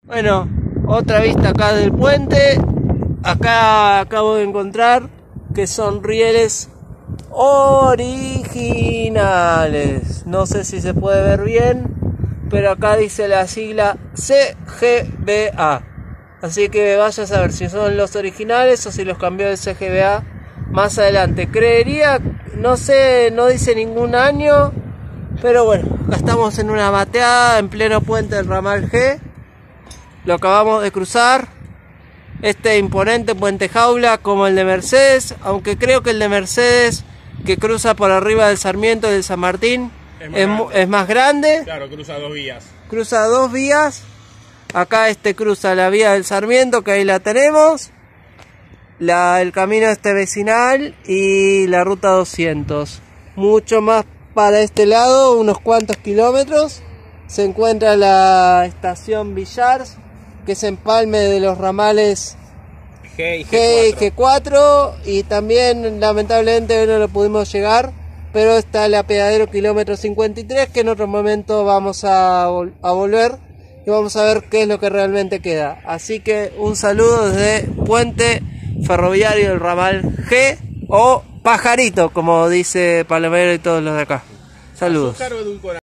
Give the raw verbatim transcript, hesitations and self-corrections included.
Bueno, otra vista acá del puente. Acá acabo de encontrar que son rieles originales. No sé si se puede ver bien, pero acá dice la sigla C G B A. Así que vaya a saber si son los originales o si los cambió de C G B A más adelante. Creería, no sé, no dice ningún año, pero bueno, acá estamos en una mateada en pleno puente del ramal G. Lo acabamos de cruzar. Este imponente puente jaula como el de Mercedes, aunque creo que el de Mercedes, que cruza por arriba del Sarmiento y del San Martín, es más, es, grande. es más grande. Claro, cruza dos vías. Cruza dos vías. Acá este cruza la vía del Sarmiento, que ahí la tenemos. La, el camino este vecinal y la ruta doscientos. Mucho más para este lado, unos cuantos kilómetros, se encuentra la estación Villars, que es empalme de los ramales G y G cuatro, y también lamentablemente hoy no lo pudimos llegar, pero está el apeadero kilómetro cincuenta y tres, que en otro momento vamos a, a volver y vamos a ver qué es lo que realmente queda. Así que un saludo desde Puente Ferroviario del ramal G, o Pajarito, como dice Palomero y todos los de acá. Saludos.